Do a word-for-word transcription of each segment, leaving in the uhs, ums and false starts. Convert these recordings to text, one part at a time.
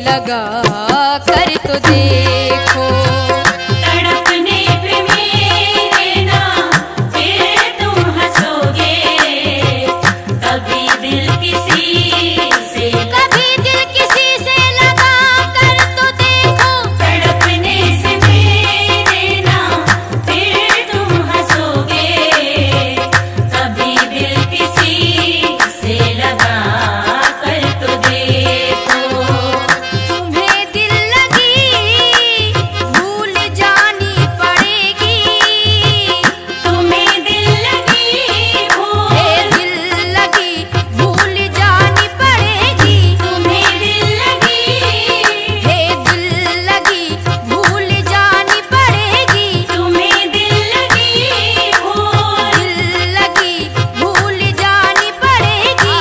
लगा कर तो देखो। तड़पने पे मेरे ना फिर तुम हंसोगे, कभी दिल किसी से कभी दिल किसी से लगा कर तो देखो। तड़पने से मेरे ना फिर तुम हंसोगे, कभी दिल किसी से लगा कर तो देखो। तुम्हें दिल लगी भूल जानी पड़ेगी, तुम्हें दिल लगी भूल, हे दिल लगी भूल जानी पड़ेगी। तुम्हें दिल लगी, हे दिल लगी भूल जानी पड़ेगी। तुम्हें दिल लगी भूल, दिल लगी भूल जानी पड़ेगी।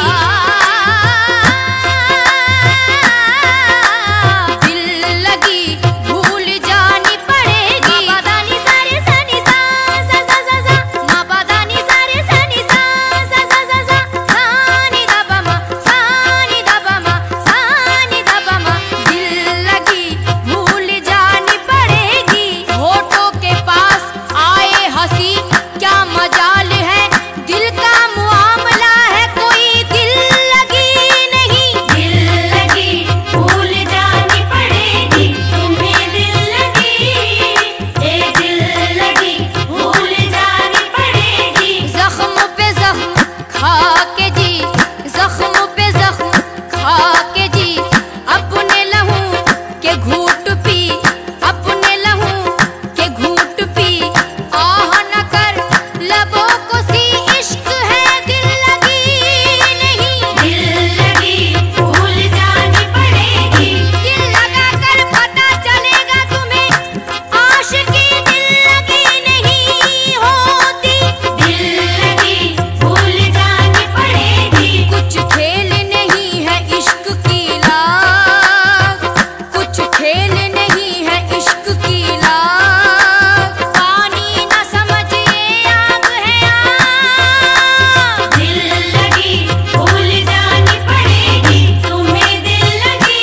दिल लगी भूल जानी पड़ेगी। मापादानी सारे सनी सा सा सा सा सा, मापादानी सारे सनी सा सा सा सा सा, सानी दा पा मा, सानी दा पा मा, सानी दा पा मा। दिल लगी भूल जानी पड़ेगी। होठों के पास आए हंसी क्या मजाल है, दिल का मुआमला है कोई दिल लगी नहीं। दिल लगी भूल जानी पड़ेगी। तुम्हें दिल लगी, ए दिल लगी भूल जानी पड़ेगी। जख्म पे जख्म खा के जी, जख्म पे जख्म खा के जी, अपने लहू के घूट पी, अपने लहू के घूट पी। आह न कर लबों को सी इश्क है दिल लगी नहीं। दिल लगी भूल जानी पड़ेगी। दिल लगा कर पता चलेगा तुम्हें, आशिकी दिल लगी नहीं होती। दिल लगी भूल जानी पड़ेगी। कुछ खेल नहीं है इश्क की लाग, कुछ खेल नहीं है इश्क की लाग। पानी न समझिए आग है आग। दिल लगी भूल जानी पड़ेगी। तुम्हें दिल लगी,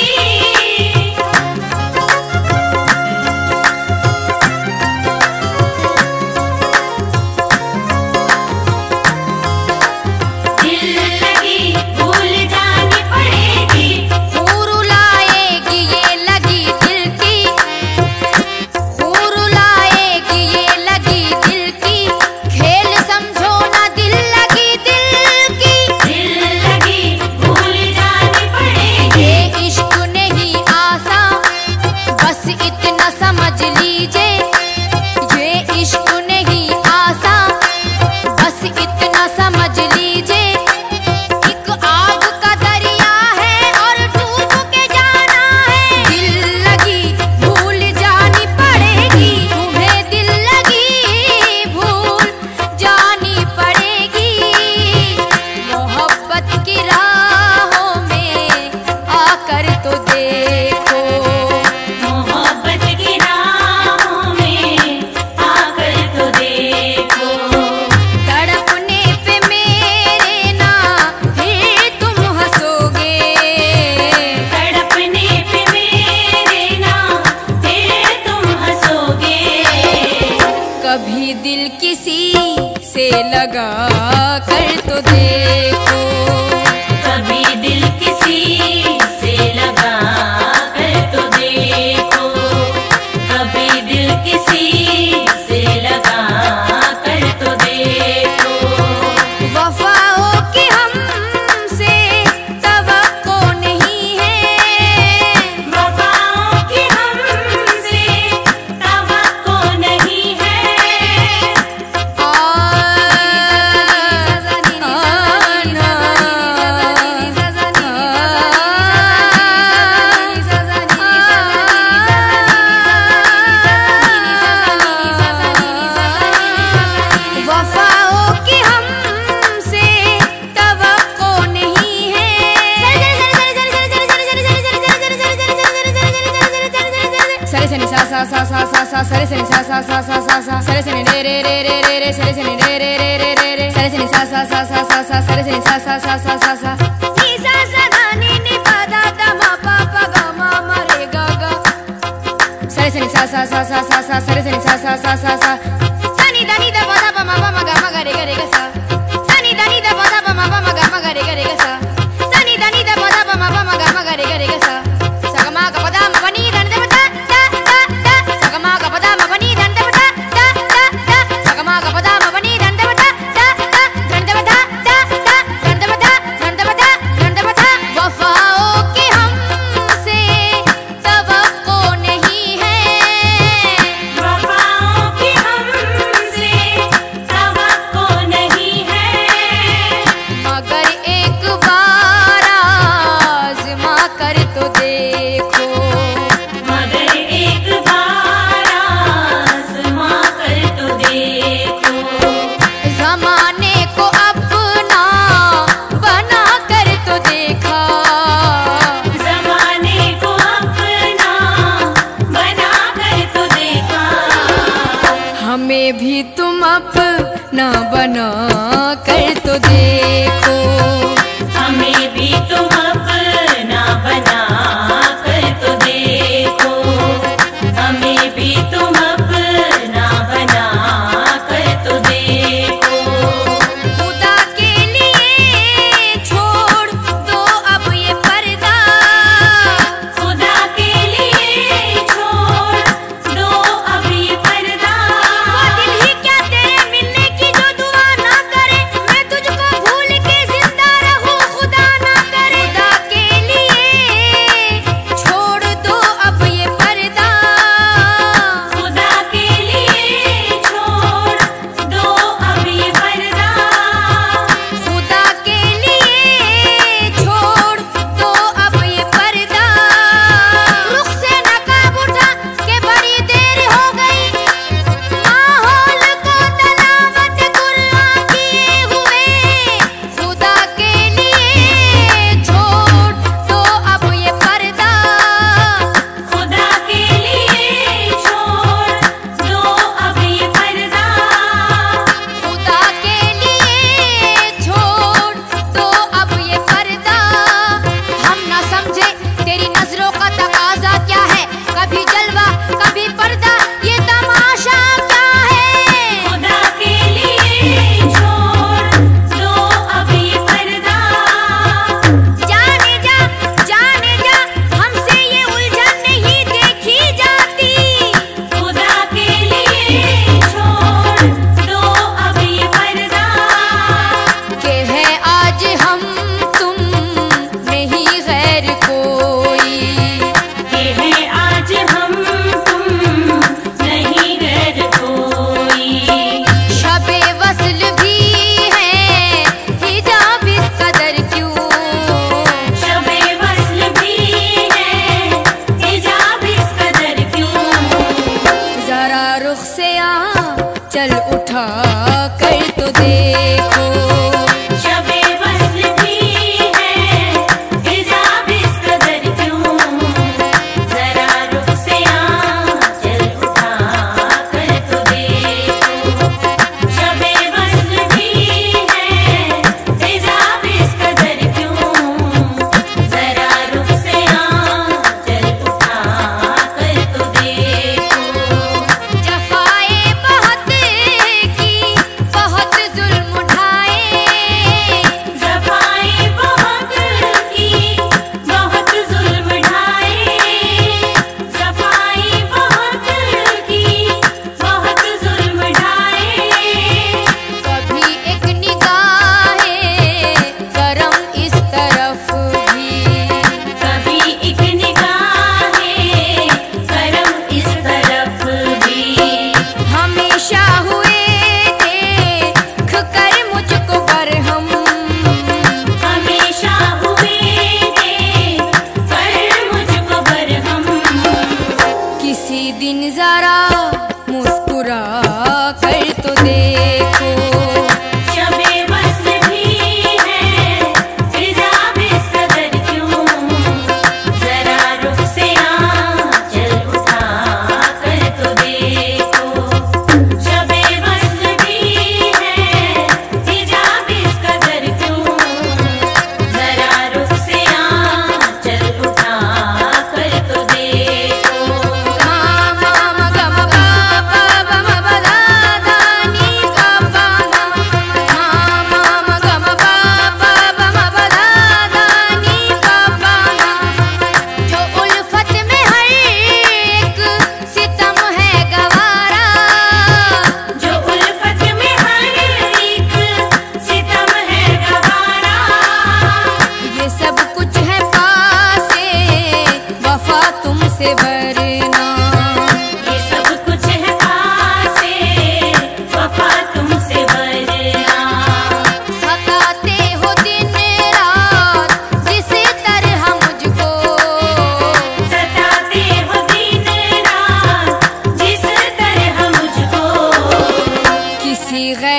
दिल लगी भूल जानी पड़ेगी। खूर लाएगी ये लगी दिल की, खूर लाएगी ये लगी दिल की। खेल समझो ना दिल लगी दिल की। दिल लगी भूल जानी पड़ेगी। ये इश्क नहीं आसा बस इतना समझ लीजिए, ये इश्क नहीं आसा बस इतना समझ लीजिए। एक आग का दरिया है और डूब के जाना है। दिल लगी भूल जानी पड़ेगी। तुम्हें दिल लगी भूल जानी पड़ेगी। मोहब्बत की राहों में आकर तो देखो। मोहब्बत की राहों में आकर तो देखो। तड़पने पे मेरे ना फिर तुम हंसोगे। तड़पने पे मेरे ना फिर तुम हंसोगे, कभी दिल किसी से लगा कर तो देखो। कभी दिल किसी से लगा कर तो देखो। कभी दिल किसी से लगा कर तो देखो। वफाओं की हमसे तवक्को नहीं है, वफाओं की हमसे तवक्को नहीं है। वफाओं की हमसे तवक्को नहीं है। सरे सनी सा सा सा सा सा सा, सरे सनी सा सा सा सा सा सा, सरे सनी रे रे रे रे रे रे, सरे सनी रे रे रे रे रे रे, सरे सनी सा सा सा सा सा सा, सरे सनी सा सा सा सा सा सा, नी सा सा धा नी नी पा धा धा मा पा पा गा मा मा सा सा सा सा सा सा सरे सनी सा सा सा सा सा सनी दनी दा पदा प म प म ग म ग रे ग रे ग सा सनी दनी दा पदा प म प म ग म ग रे ग रे ग सा सनी दनी दा पदा प म प म ग म ग रे ग रे ग सा सा ग म ग पदा म प नी दन द दा दा दा दा सा ग म ग पदा म प नी दन द दा दा दा दा सा ग म ग पदा म प नी दन द दा दा दा दन द दा दा दा दन द दा दन द दा दन द दा वफाओं के हमसे तवक्को नहीं है वफाओं की हमसे तवक्को नहीं है मगर एक बार आज़मा कर तो देखो मगर एक बार आज़मा कर तो देखो ज़माने को अपना बना कर तो देखा ज़माने को अपना बना कर तो देखा हमें भी तुम अपना बना कर तो देखो हमें भी तुम अपना बना कर तो देखो हमें भी तुम अपना बना कर तो देखो खुदा के लिए छोड़ दो अब ये पर्दा खुदा के लिए छोड़ दो अब ये पर्दा वो दिल ही क्या तेरे मिलने की जो दुआ ना करे मैं तुझको भूल के जिंदा रहूं खुदा ना करे खुदा के लिए छोड़ दो अब ये पर्दा खुदा के लिए छोड़ दो अब ये पर्दा खुदा के लिए छोड़ दो अब ये पर्दा रुख से नकाब उठा के बड़ी देर हो गई माहौल को तलावत कुरान किए हुए खुदा के लिए छोड़ दो अब ये पर्दा खुदा के लिए छोड़ दो अब ये पर्दा खुदा के लिए छोड़ दो अब ये पर्दा हम ना समझे तेरी नजरों का तकाजा क्या है कभी जलवा कभी पर्दा ये तमाशा क्या है खुदा के लिए छोड़ दो अब ये पर्दा जाने जा जाने जा हमसे ये उलझन नहीं देखी जाती खुदा के लिए छोड़ दो अब ये पर्दा के है आज हम तुम नहीं गैर कोई ये है आज हम तुम नहीं गैर कोई शबे वस्ल भी है हिजाब इस कदर क्यों शबे वस्ल भी है हिजाब इस कदर क्यों जरा रुख से आ चल उठा कर तो देखो शबे वस्ल भी है हिजाब इस कदर क्यों जरा रुख से आ चल उठा कर तो देखो शबे वस्ल भी है हिजाब इस कदर क्यों जरा रुख से आ चल उठा कर तो देखो जफाए बहुत की बहुत जुल्म उठाए ज़फ़ाएं बहुत की बहुत जुल्म ढाए ज़फ़ाएं बहुत की बहुत जुल्म ढाए कभी एक निगाहे करम इस तरफ भी कभी एक निगाहे करम इस तरफ भी हमेशा हुए देख कर मुझको बरहम हमेशा हुए देख कर मुझको बरहम किसी दिन जरा मुस्कुरा कर तो देखो शबे वस्ल भी है हिजाब इस कदर क्यों जरा रुख से आ चल उठा कर तो देखो शबे वस्ल भी है हिजाब इस कदर क्यों जरा रुख से आ चल उठा कर तो देखो मामा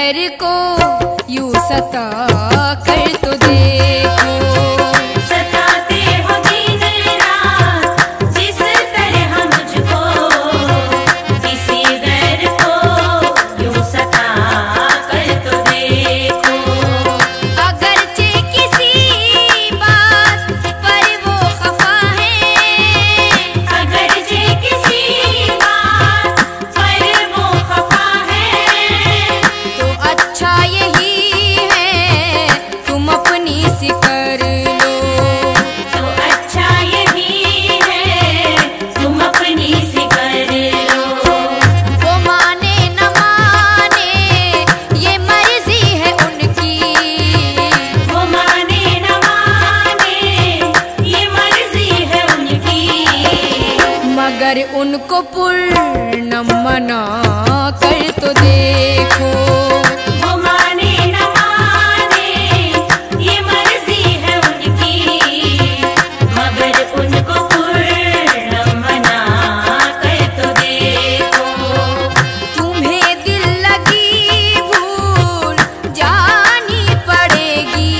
गैर को यूं सता कर तो देखो। सताते हो दिन रात जिस तरह मुझको, किसी गैर को यूं सता कर तो देखो। अगरचे किसी बात पर वो खफा है, अगरचे किसी बात पर वो खफा है, तो अच्छा यही है तुम अपनी सी कर लो। तो अच्छा यही है तुम अपनी सी कर लो। वो माने न माने ये मर्जी है उनकी, वो माने न माने ये मर्जी है उनकी, मगर उनको पूर्ण मना कर तो देखो। वो माने न माने ये मर्जी है उनकी, मगर उनको पूर्ण मना कर तो देखो। तुम्हें दिल लगी भूल जानी पड़ेगी,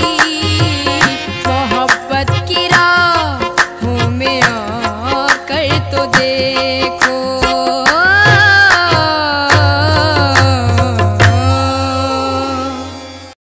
मोहब्बत की राहों में आकर तो देखो।